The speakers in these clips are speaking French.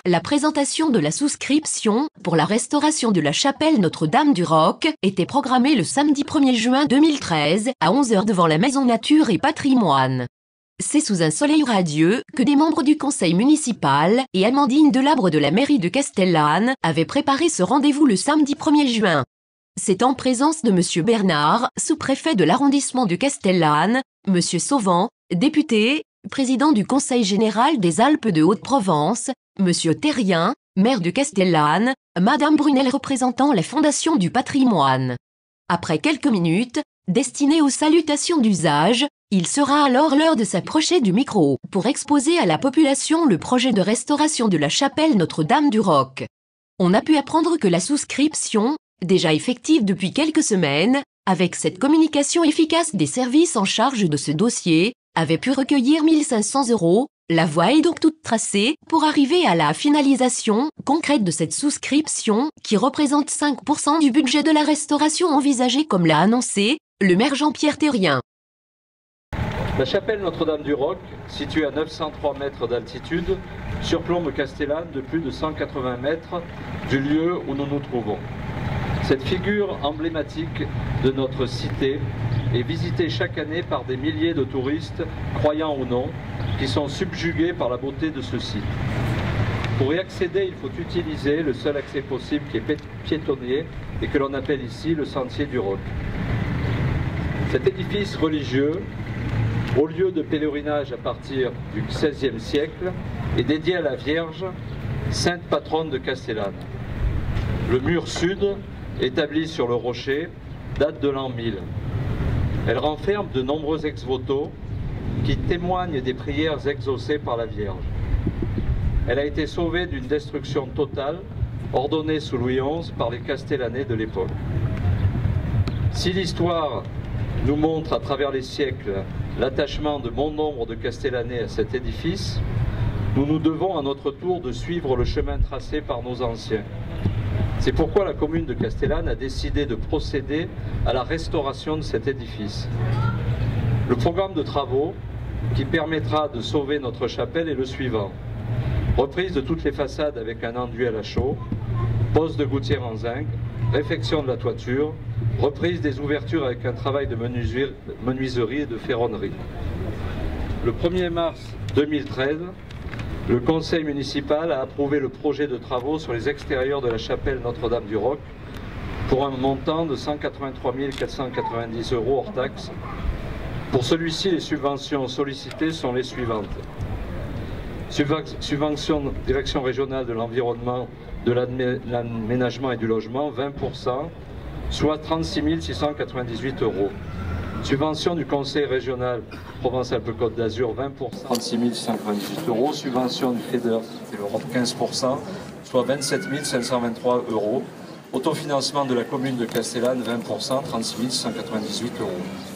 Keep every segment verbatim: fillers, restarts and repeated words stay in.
La présentation de la souscription pour la restauration de la chapelle Notre-Dame du Roc était programmée le samedi premier juin deux mille treize à onze heures devant la Maison Nature et Patrimoine. C'est sous un soleil radieux que des membres du conseil municipal et Amandine Delabre de la mairie de Castellane avaient préparé ce rendez-vous le samedi premier juin. C'est en présence de Monsieur Bernard, sous-préfet de l'arrondissement de Castellane, Monsieur Sauvant, député, président du Conseil général des Alpes de Haute-Provence, Monsieur Terrien, maire de Castellane, Madame Brunel représentant la Fondation du patrimoine. Après quelques minutes, destinées aux salutations d'usage, il sera alors l'heure de s'approcher du micro pour exposer à la population le projet de restauration de la chapelle Notre-Dame du Roc. On a pu apprendre que la souscription, déjà effective depuis quelques semaines, avec cette communication efficace des services en charge de ce dossier, avait pu recueillir mille cinq cents euros. La voie est donc toute tracée pour arriver à la finalisation concrète de cette souscription qui représente cinq pour cent du budget de la restauration envisagée comme l'a annoncé le maire Jean-Pierre Terrien. La chapelle Notre-Dame du Roc, située à neuf cent trois mètres d'altitude, surplombe Castellane de plus de cent quatre-vingts mètres du lieu où nous nous trouvons. Cette figure emblématique de notre cité est visitée chaque année par des milliers de touristes, croyants ou non, qui sont subjugués par la beauté de ce site. Pour y accéder, il faut utiliser le seul accès possible qui est piétonnier et que l'on appelle ici le sentier du Roc. Cet édifice religieux, au lieu de pèlerinage à partir du seizième siècle, est dédié à la Vierge, sainte patronne de Castellane. Le mur sud, établi sur le rocher, date de l'an mille. Elle renferme de nombreux ex-voto qui témoignent des prières exaucées par la Vierge. Elle a été sauvée d'une destruction totale, ordonnée sous Louis onze par les Castellanais de l'époque. Si l'histoire nous montre à travers les siècles l'attachement de bon nombre de Castellanais à cet édifice, nous nous devons à notre tour de suivre le chemin tracé par nos anciens. C'est pourquoi la commune de Castellane a décidé de procéder à la restauration de cet édifice. Le programme de travaux qui permettra de sauver notre chapelle est le suivant. Reprise de toutes les façades avec un enduit à la chaux, pose de gouttière en zinc, réfection de la toiture, reprise des ouvertures avec un travail de menuiserie et de ferronnerie. Le premier mars deux mille treize, le conseil municipal a approuvé le projet de travaux sur les extérieurs de la chapelle Notre-Dame du Roc pour un montant de cent quatre-vingt-trois mille quatre cent quatre-vingt-dix euros hors taxes. Pour celui-ci, les subventions sollicitées sont les suivantes. Subvention direction régionale de l'environnement, de l'aménagement et du logement, vingt pour cent, soit trente-six mille six cent quatre-vingt-dix-huit euros. Subvention du conseil régional Provence-Alpes-Côte d'Azur, vingt pour cent, trente-six mille six cent quatre-vingt-dix-huit euros. Subvention du FEDER et l'Europe, quinze pour cent, soit vingt-sept mille cinq cent vingt-trois euros. Autofinancement de la commune de Castellane, vingt pour cent, trente-six mille six cent quatre-vingt-dix-huit euros.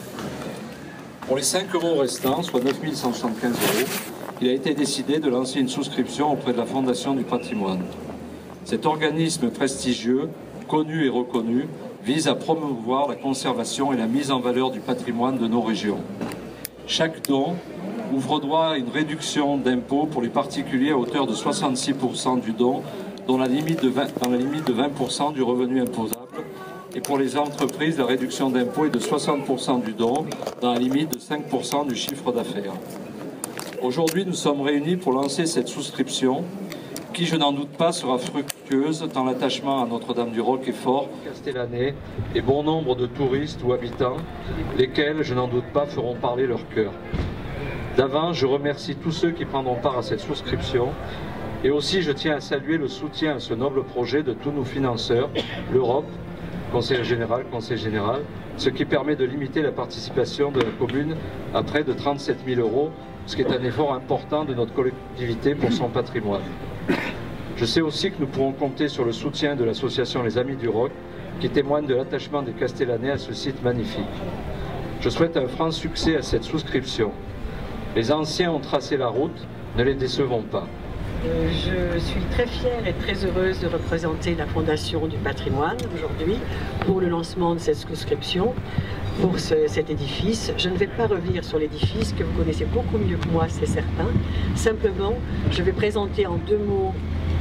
Pour les cinq euros restants, soit neuf mille cent soixante-quinze euros, il a été décidé de lancer une souscription auprès de la Fondation du patrimoine. Cet organisme prestigieux, connu et reconnu, vise à promouvoir la conservation et la mise en valeur du patrimoine de nos régions. Chaque don ouvre droit à une réduction d'impôt pour les particuliers à hauteur de soixante-six pour cent du don, dont la limite de vingt, dans la limite de vingt pour cent du revenu imposable. Et pour les entreprises, la réduction d'impôt est de soixante pour cent du don, dans la limite de cinq pour cent du chiffre d'affaires. Aujourd'hui, nous sommes réunis pour lancer cette souscription, qui, je n'en doute pas, sera fructueuse tant l'attachement à Notre-Dame du Roc est fort, Castellanais et bon nombre de touristes ou habitants, lesquels, je n'en doute pas, feront parler leur cœur. D'avance, je remercie tous ceux qui prendront part à cette souscription et aussi je tiens à saluer le soutien à ce noble projet de tous nos financeurs, l'Europe, Conseil général, Conseil général, ce qui permet de limiter la participation de la commune à près de trente-sept mille euros, ce qui est un effort important de notre collectivité pour son patrimoine. Je sais aussi que nous pourrons compter sur le soutien de l'association Les Amis du Roc, qui témoigne de l'attachement des Castellanais à ce site magnifique. Je souhaite un franc succès à cette souscription. Les anciens ont tracé la route, ne les décevons pas. Je suis très fière et très heureuse de représenter la Fondation du patrimoine aujourd'hui pour le lancement de cette souscription pour ce, cet édifice. Je ne vais pas revenir sur l'édifice que vous connaissez beaucoup mieux que moi, c'est certain. Simplement, je vais présenter en deux mots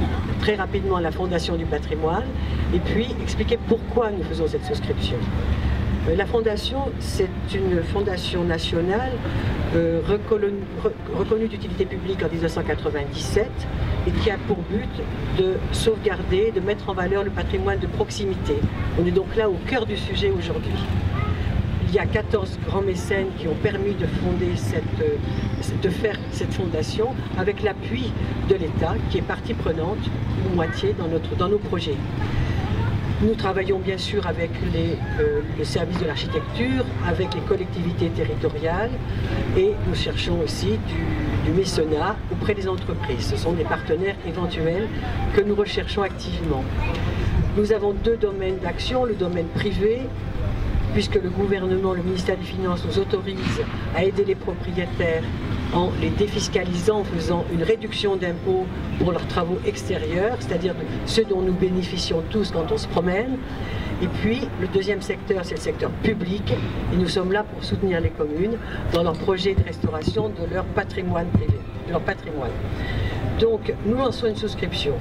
très rapidement la Fondation du patrimoine et puis expliquer pourquoi nous faisons cette souscription. Euh, la Fondation, c'est une fondation nationale euh, reconnue, reconnue d'utilité publique en mille neuf cent quatre-vingt-dix-sept et qui a pour but de sauvegarder, de mettre en valeur le patrimoine de proximité. On est donc là au cœur du sujet aujourd'hui. Il y a quatorze grands mécènes qui ont permis de fonder cette, de faire cette fondation avec l'appui de l'État qui est partie prenante, une moitié dans, notre, dans nos projets. Nous travaillons bien sûr avec les, euh, le service de l'architecture, avec les collectivités territoriales et nous cherchons aussi du, du mécénat auprès des entreprises. Ce sont des partenaires éventuels que nous recherchons activement. Nous avons deux domaines d'action, le domaine privé, puisque le gouvernement, le ministère des Finances nous autorise à aider les propriétaires en les défiscalisant, en faisant une réduction d'impôts pour leurs travaux extérieurs, c'est-à-dire ceux dont nous bénéficions tous quand on se promène. Et puis, le deuxième secteur, c'est le secteur public, et nous sommes là pour soutenir les communes dans leurs projets de restauration de leur patrimoine privé, de leur patrimoine. Donc, nous lançons une souscription.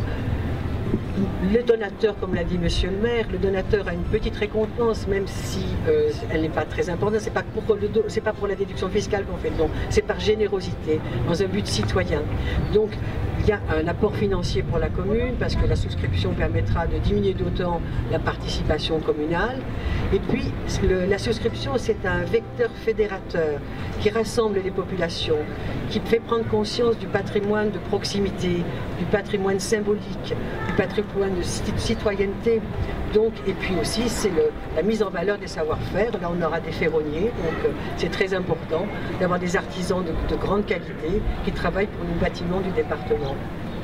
Le donateur, comme l'a dit Monsieur le maire, le donateur a une petite récompense, même si euh, elle n'est pas très importante. C'est pas pour le do... c'est pas pour la déduction fiscale qu'on fait le don, c'est par générosité, dans un but citoyen. Donc, il y a un apport financier pour la commune, parce que la souscription permettra de diminuer d'autant la participation communale. Et puis, le, la souscription, c'est un vecteur fédérateur qui rassemble les populations, qui fait prendre conscience du patrimoine de proximité, du patrimoine symbolique, du patrimoine de citoyenneté. Donc, et puis aussi, c'est la mise en valeur des savoir-faire. Là, on aura des ferronniers, donc euh, c'est très important d'avoir des artisans de, de grande qualité qui travaillent pour nos bâtiments du département.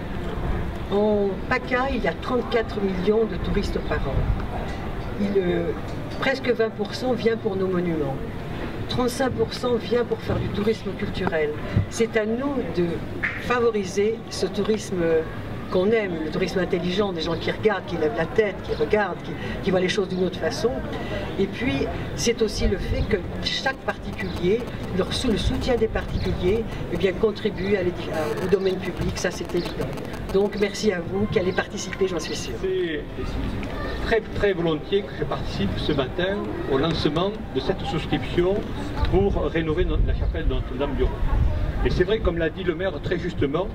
En PACA, il y a trente-quatre millions de touristes par an. Il, euh, presque vingt pour cent vient pour nos monuments. trente-cinq pour cent vient pour faire du tourisme culturel. C'est à nous de favoriser ce tourisme qu'on aime, le tourisme intelligent, des gens qui regardent, qui lèvent la tête, qui regardent, qui, qui voient les choses d'une autre façon. Et puis, c'est aussi le fait que chaque particulier, leur, sous le soutien des particuliers, eh bien, contribue à à, au domaine public, ça c'est évident. Donc, merci à vous qui allez participer, j'en suis sûr. C'est très, très volontiers que je participe ce matin au lancement de cette souscription pour rénover notre, la chapelle de Notre-Dame du Roc. Et c'est vrai, comme l'a dit le maire très justement,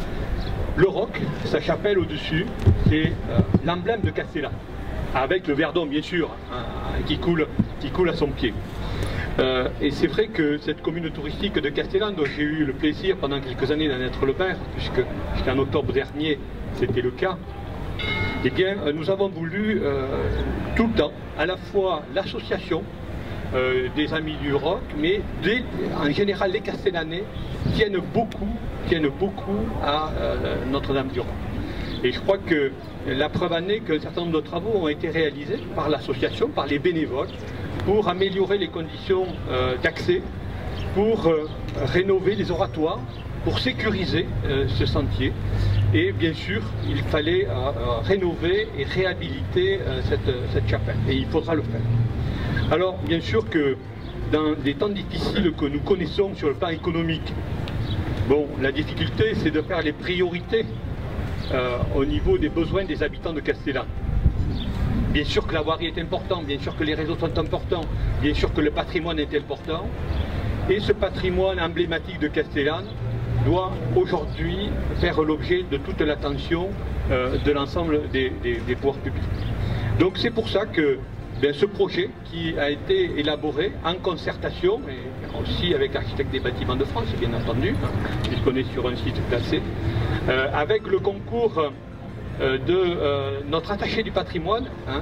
le roc, sa chapelle au-dessus, c'est euh, l'emblème de Castellane, avec le Verdon bien sûr, hein, qui, coule, qui coule à son pied. Euh, et c'est vrai que cette commune touristique de Castellane, dont j'ai eu le plaisir pendant quelques années d'en être le maire, puisque jusqu'en octobre dernier c'était le cas, eh bien nous avons voulu euh, tout le temps, à la fois l'association euh, des Amis du Roc, mais des, en général les Castellanais tiennent beaucoup, tiennent beaucoup à euh, Notre-Dame du Roc. Et je crois que la preuve en est qu'un certain nombre de travaux ont été réalisés par l'association, par les bénévoles, pour améliorer les conditions euh, d'accès, pour euh, rénover les oratoires, pour sécuriser euh, ce sentier. Et bien sûr, il fallait euh, euh, rénover et réhabiliter euh, cette, cette chapelle. Et il faudra le faire. Alors, bien sûr que dans des temps difficiles que nous connaissons sur le plan économique, bon, la difficulté, c'est de faire les priorités euh, au niveau des besoins des habitants de Castellane. Bien sûr que la voirie est importante, bien sûr que les réseaux sont importants, bien sûr que le patrimoine est important. Et ce patrimoine emblématique de Castellane doit aujourd'hui faire l'objet de toute l'attention euh, de l'ensemble des, des, des pouvoirs publics. Donc c'est pour ça que bien, ce projet qui a été élaboré en concertation, et aussi avec l'architecte des bâtiments de France, bien entendu, hein, puisqu'on est sur un site classé, euh, avec le concours euh, de euh, notre attaché du patrimoine, hein,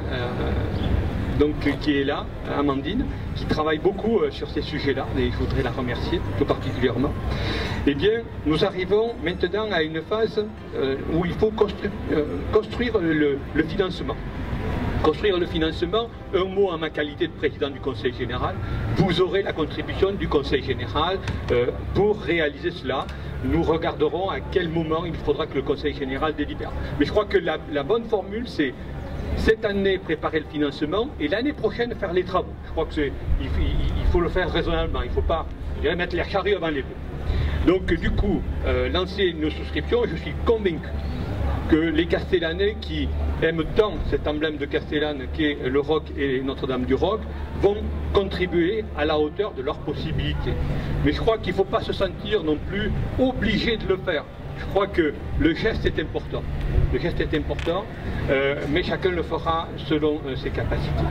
euh, donc, qui est là, Amandine, qui travaille beaucoup euh, sur ces sujets-là, et je voudrais la remercier tout particulièrement. Eh bien, nous arrivons maintenant à une phase euh, où il faut construire, euh, construire le, le financement. Construire le financement, un mot en ma qualité de président du Conseil général, vous aurez la contribution du Conseil général euh, pour réaliser cela. Nous regarderons à quel moment il faudra que le Conseil général délibère. Mais je crois que la, la bonne formule, c'est cette année préparer le financement et l'année prochaine faire les travaux. Je crois qu'il il, il faut le faire raisonnablement, il ne faut pas mettre les charrues avant les bœufs. Donc du coup, euh, lancer une souscription, je suis convaincu que les Castellanais qui aiment tant cet emblème de Castellane qu'est le Roc et Notre-Dame du Roc vont contribuer à la hauteur de leurs possibilités. Mais je crois qu'il ne faut pas se sentir non plus obligé de le faire. Je crois que le geste est important. Le geste est important, euh, mais chacun le fera selon euh, ses capacités.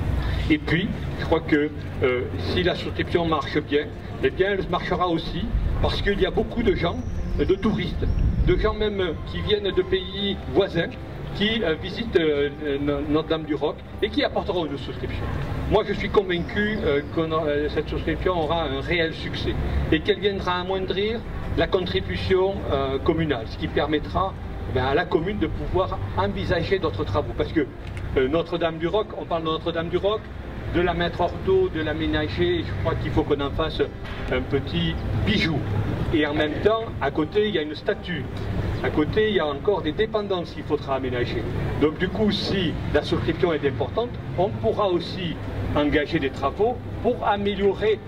Et puis, je crois que euh, si la souscription marche bien, eh bien elle marchera aussi parce qu'il y a beaucoup de gens, de touristes, de gens même qui viennent de pays voisins, qui euh, visitent euh, Notre-Dame du Roc et qui apporteront une souscription. Moi, je suis convaincu euh, que euh, cette souscription aura un réel succès et qu'elle viendra amoindrir la contribution euh, communale, ce qui permettra ben, à la commune de pouvoir envisager d'autres travaux. Parce que euh, Notre-Dame du Roc, on parle de Notre-Dame du Roc, de la mettre hors d'eau, de l'aménager, je crois qu'il faut qu'on en fasse un petit bijou. Et en même temps, à côté, il y a une statue. À côté, il y a encore des dépendances qu'il faudra aménager. Donc du coup, si la souscription est importante, on pourra aussi engager des travaux pour améliorer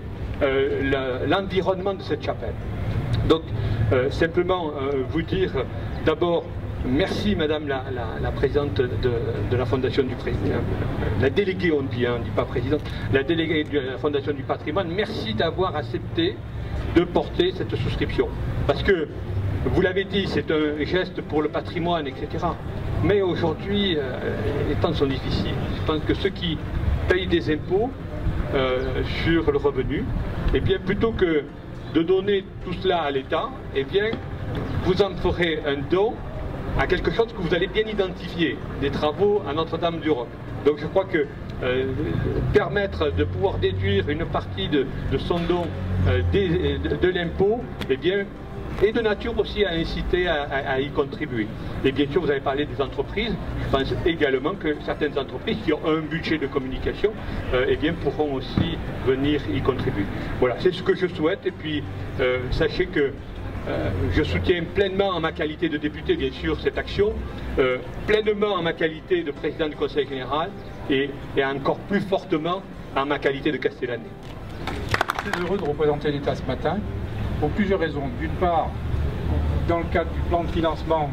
euh, l'environnement de cette chapelle. Donc, euh, simplement euh, vous dire d'abord merci Madame la, la, la présidente de, de la Fondation du Président, la déléguée on dit, hein, on ne dit pas présidente, la déléguée de la Fondation du Patrimoine, merci d'avoir accepté de porter cette souscription. Parce que, vous l'avez dit, c'est un geste pour le patrimoine, et cetera. Mais aujourd'hui, euh, les temps sont difficiles. Je pense que ceux qui payent des impôts euh, sur le revenu, eh bien, plutôt que de donner tout cela à l'État, eh bien, vous en ferez un don à quelque chose que vous allez bien identifier, des travaux à Notre-Dame du Roc. Donc je crois que euh, permettre de pouvoir déduire une partie de, de son don euh, des, de, de l'impôt, eh bien, est de nature aussi à inciter à, à, à y contribuer. Et bien sûr, vous avez parlé des entreprises. Je pense également que certaines entreprises qui ont un budget de communication, euh, eh bien, pourront aussi venir y contribuer. Voilà, c'est ce que je souhaite. Et puis, euh, sachez que Euh, je soutiens pleinement en ma qualité de député, bien sûr, cette action, euh, pleinement en ma qualité de président du Conseil général et, et encore plus fortement en ma qualité de Castellanais. Je suis heureux de représenter l'État ce matin pour plusieurs raisons. D'une part, dans le cadre du plan de financement,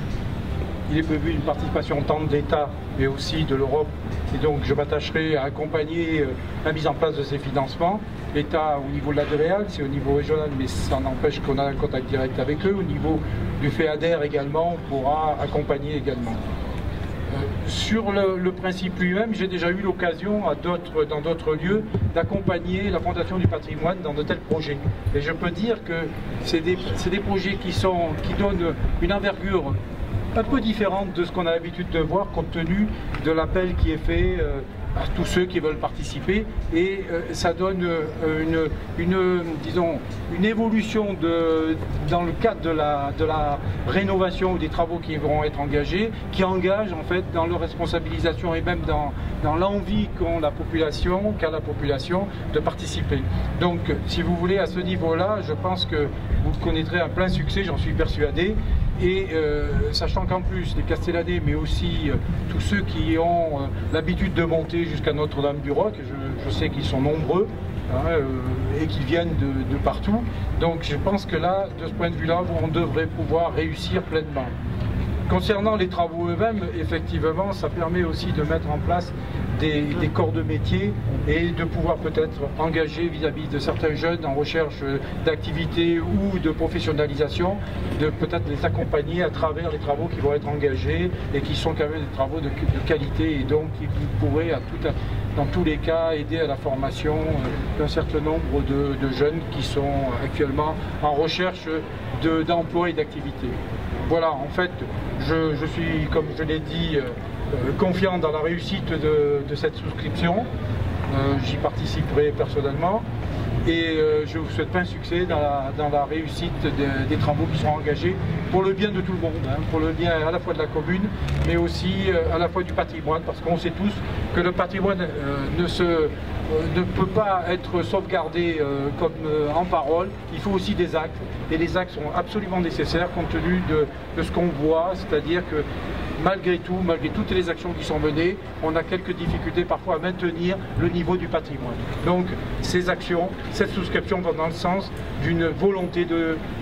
il est prévu une participation tant de l'État mais aussi de l'Europe. Et donc je m'attacherai à accompagner la mise en place de ces financements. L'État au niveau de la D R E A L, c'est au niveau régional, mais ça n'empêche qu'on a un contact direct avec eux. Au niveau du FEADER également, on pourra accompagner également. Euh, sur le, le principe lui-même, j'ai déjà eu l'occasion dans d'autres lieux d'accompagner la Fondation du Patrimoine dans de tels projets. Et je peux dire que c'est des, c'est des projets qui, sont, qui donnent une envergure un peu différente de ce qu'on a l'habitude de voir compte tenu de l'appel qui est fait euh, à tous ceux qui veulent participer et euh, ça donne euh, une, une, disons, une évolution de, dans le cadre de la, de la rénovation ou des travaux qui vont être engagés, qui engagent en fait dans leur responsabilisation et même dans, dans l'envie qu'ont la population, qu'a la population de participer. Donc si vous voulez à ce niveau-là, je pense que vous connaîtrez un plein succès, j'en suis persuadé. Et euh, sachant qu'en plus les Castellanais, mais aussi euh, tous ceux qui ont euh, l'habitude de monter jusqu'à Notre-Dame du Roc, je, je sais qu'ils sont nombreux hein, euh, et qu'ils viennent de, de partout. Donc je pense que là, de ce point de vue-là, on devrait pouvoir réussir pleinement. Concernant les travaux eux-mêmes, effectivement, ça permet aussi de mettre en place des, des corps de métier et de pouvoir peut-être engager vis-à-vis de certains jeunes en recherche d'activité ou de professionnalisation, de peut-être les accompagner à travers les travaux qui vont être engagés et qui sont quand même des travaux de, de qualité et donc qui pourraient à tout, dans tous les cas aider à la formation d'un certain nombre de, de jeunes qui sont actuellement en recherche d'emploi et d'activité. Voilà, en fait, je, je suis, comme je l'ai dit, euh, confiant dans la réussite de, de cette souscription. Euh, J'y participerai personnellement et euh, je vous souhaite plein succès dans la, dans la réussite de, des travaux qui seront engagés pour le bien de tout le monde, hein, pour le bien à la fois de la commune, mais aussi euh, à la fois du patrimoine, parce qu'on sait tous que le patrimoine euh, ne, se, euh, ne peut pas être sauvegardé euh, comme euh, en parole, il faut aussi des actes, et les actes sont absolument nécessaires compte tenu de, de ce qu'on voit, c'est-à-dire que malgré tout, malgré toutes les actions qui sont menées, on a quelques difficultés parfois à maintenir le niveau du patrimoine. Donc ces actions, cette souscription vont dans le sens d'une volonté de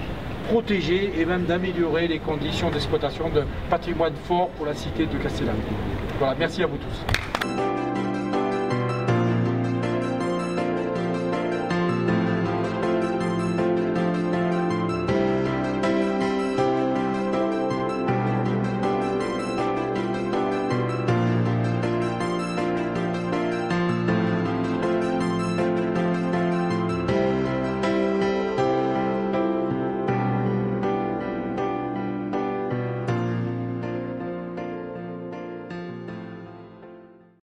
protéger et même d'améliorer les conditions d'exploitation de patrimoine fort pour la cité de Castellane. Voilà, merci à vous tous.